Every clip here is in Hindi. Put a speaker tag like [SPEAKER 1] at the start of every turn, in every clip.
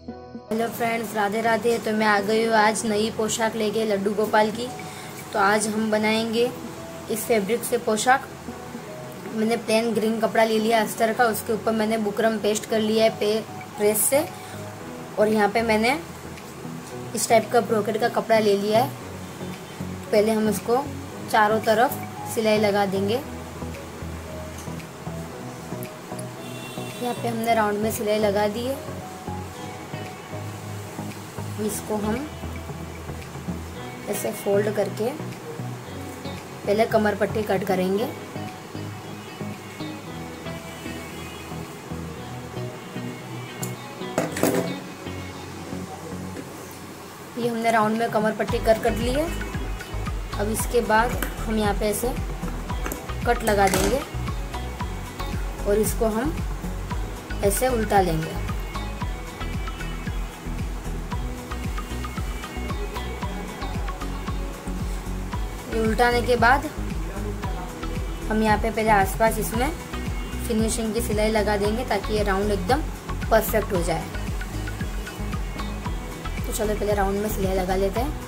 [SPEAKER 1] Hello friends, Radhe Radhe. तो मैं आ गई हूँ आज नई पोशाक लेके लड्डू गोपाल की। तो आज हम बनाएंगे इस फैब्रिक से पोशाक। मैंने प्लेन ग्रीन कपड़ा ले लिया अस्तर का, उसके ऊपर मैंने बुकरम पेस्ट कर लिया है प्रेस से। और यहाँ पे मैंने इस टाइप का ब्रोकेट का कपड़ा ले लिया है। पहले हम इसको चारों तरफ सिलाई लगा देंगे। यहाँ पे हमने राउंड में सिलाई लगा दी है। इसको हम ऐसे फोल्ड करके पहले कमर पट्टी कट करेंगे। ये हमने राउंड में कमर पट्टी कर ली है। अब इसके बाद हम यहाँ पे ऐसे कट लगा देंगे और इसको हम ऐसे उल्टा लेंगे। उल्टाने के बाद हम यहाँ पे पहले आसपास इसमें फिनिशिंग की सिलाई लगा देंगे ताकि ये राउंड एकदम परफेक्ट हो जाए। तो चलो पहले राउंड में सिलाई लगा लेते हैं।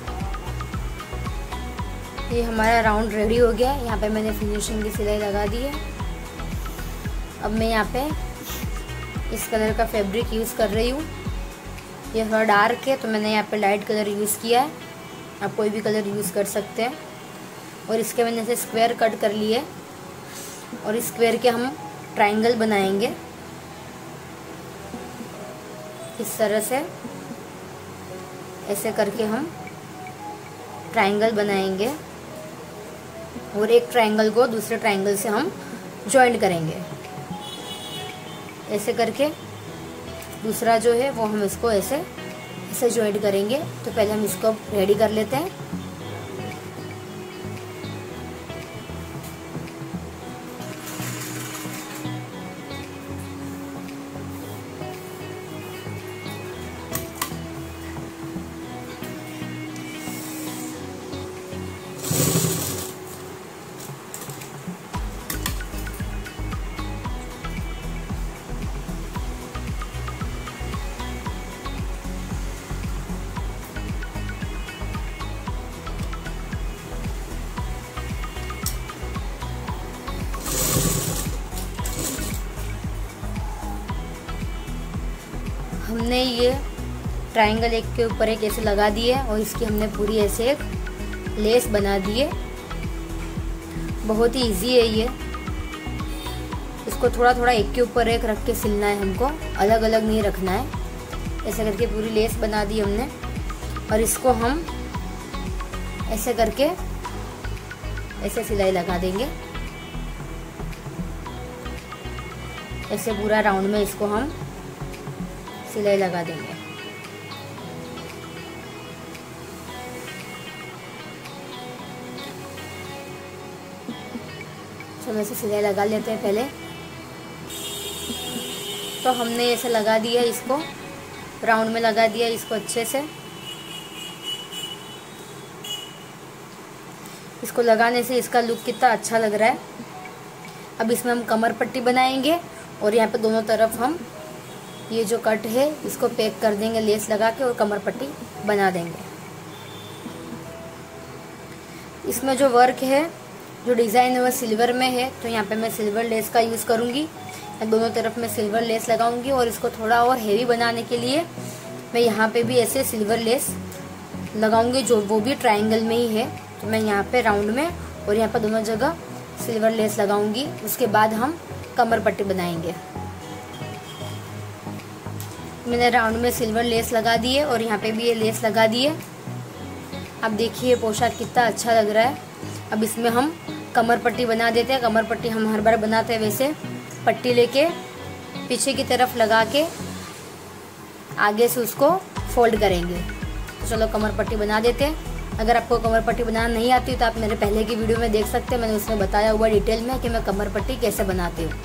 [SPEAKER 1] ये हमारा राउंड रेडी हो गया है। यहाँ पे मैंने फिनिशिंग की सिलाई लगा दी है। अब मैं यहाँ पे इस कलर का फैब्रिक यूज़ कर रही हूँ। ये थोड़ा डार्क है तो मैंने यहाँ पे लाइट कलर यूज़ किया है। आप कोई भी कलर यूज़ कर सकते हैं। और इसके मैंने से स्क्वायर कट कर लिए और इस स्क्वायर के हम ट्रायंगल बनाएंगे इस तरह से। ऐसे करके हम ट्रायंगल बनाएंगे और एक ट्रायंगल को दूसरे ट्रायंगल से हम जॉइंट करेंगे। ऐसे करके दूसरा जो है वो हम इसको ऐसे जॉइंट करेंगे। तो पहले हम इसको रेडी कर लेते हैं। हमने ये ट्रायंगल एक के ऊपर एक ऐसे लगा दिए और इसकी हमने पूरी ऐसे एक लेस बना दी है। बहुत ही इजी है ये। इसको थोड़ा थोड़ा एक के ऊपर एक रख के सिलना है हमको, अलग अलग नहीं रखना है। ऐसे करके पूरी लेस बना दी हमने और इसको हम ऐसे करके ऐसे सिलाई लगा देंगे। ऐसे पूरा राउंड में इसको हम सिलाई लगा देंगे। चलो ऐसे सिलाई लगा लेते हैं पहले। तो हमने ऐसे लगा दिया, इसको राउंड में लगा दिया इसको अच्छे से। इसको लगाने से इसका लुक कितना अच्छा लग रहा है। अब इसमें हम कमर पट्टी बनाएंगे और यहाँ पे दोनों तरफ हम ये जो कट है इसको पैक कर देंगे लेस लगा के और कमर पट्टी बना देंगे। इसमें जो वर्क है, जो डिज़ाइन है, वो सिल्वर में है। तो यहाँ पे मैं सिल्वर लेस का यूज़ करूँगी। दोनों तरफ मैं सिल्वर लेस लगाऊंगी और इसको थोड़ा और हेवी बनाने के लिए मैं यहाँ पे भी ऐसे सिल्वर लेस लगाऊंगी, जो वो भी ट्रायंगल में ही है। तो मैं यहाँ पे राउंड में और यहाँ पे दोनों जगह सिल्वर लेस लगाऊंगी। उसके बाद हम कमर पट्टी बनाएंगे। मैंने राउंड में सिल्वर लेस लगा दी है और यहाँ पे भी ये लेस लगा दी है। अब देखिए पोशाक कितना अच्छा लग रहा है। अब इसमें हम कमर पट्टी बना देते हैं। कमर पट्टी हम हर बार बनाते हैं वैसे पट्टी लेके पीछे की तरफ लगा के आगे से उसको फोल्ड करेंगे। तो चलो कमर पट्टी बना देते हैं। अगर आपको कमर पट्टी बनाना नहीं आती तो आप मेरे पहले की वीडियो में देख सकते हैं। मैंने उसमें बताया हुआ डिटेल में कि मैं कमर पट्टी कैसे बनाती हूँ।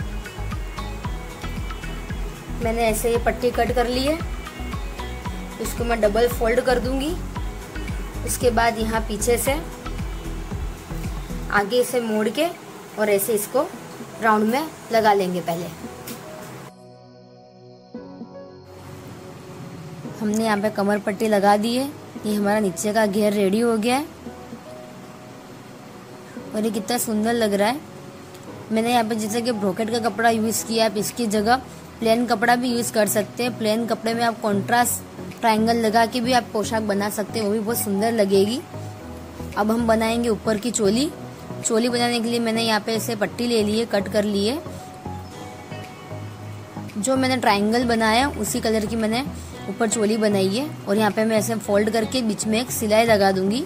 [SPEAKER 1] मैंने ऐसे ये पट्टी कट कर ली है। इसको मैं डबल फोल्ड कर दूंगी। उसके बाद यहाँ पीछे से आगे से मोड़ के और ऐसे इसको राउंड में लगा लेंगे पहले। हमने यहाँ पे कमर पट्टी लगा दी है। ये हमारा नीचे का घेर रेडी हो गया है और ये कितना सुंदर लग रहा है। मैंने यहाँ पे जैसे कि ब्रोकेट का कपड़ा यूज़ किया, आप इसकी जगह प्लेन कपड़ा भी यूज़ कर सकते हैं। प्लेन कपड़े में आप कॉन्ट्रास्ट ट्रायंगल लगा के भी आप पोशाक बना सकते हैं, वो भी बहुत सुंदर लगेगी। अब हम बनाएंगे ऊपर की चोली। चोली बनाने के लिए मैंने यहाँ पे ऐसे पट्टी ले ली है, कट कर ली है। जो मैंने ट्रायंगल बनाया उसी कलर की मैंने ऊपर चोली बनाई है और यहाँ पे मैं ऐसे फोल्ड करके बीच में एक सिलाई लगा दूंगी।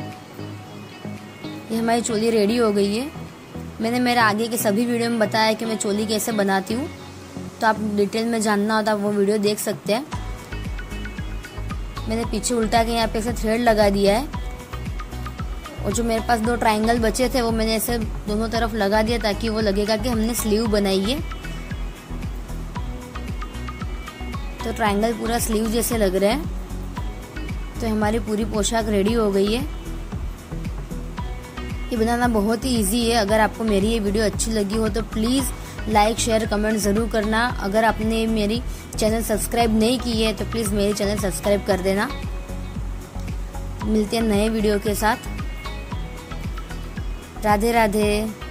[SPEAKER 1] ये हमारी चोली रेडी हो गई है। मैंने मेरे आगे के सभी वीडियो में बताया कि मैं चोली कैसे बनाती हूँ, तो आप डिटेल में जानना हो तो आप वो वीडियो देख सकते हैं। मैंने पीछे उल्टा के यहाँ पे ऐसे थ्रेड लगा दिया है और जो मेरे पास 2 ट्रायंगल बचे थे वो मैंने ऐसे दोनों तरफ लगा दिया ताकि वो लगेगा कि हमने स्लीव बनाई है। तो ट्रायंगल पूरा स्लीव जैसे लग रहा है। तो हमारी पूरी पोशाक रेडी हो गई है। ये बनाना बहुत ही इजी है। अगर आपको मेरी ये वीडियो अच्छी लगी हो तो प्लीज़ लाइक शेयर कमेंट ज़रूर करना। अगर आपने मेरी चैनल सब्सक्राइब नहीं की है तो प्लीज़ मेरी चैनल सब्सक्राइब कर देना। मिलते हैं नए वीडियो के साथ। राधे राधे।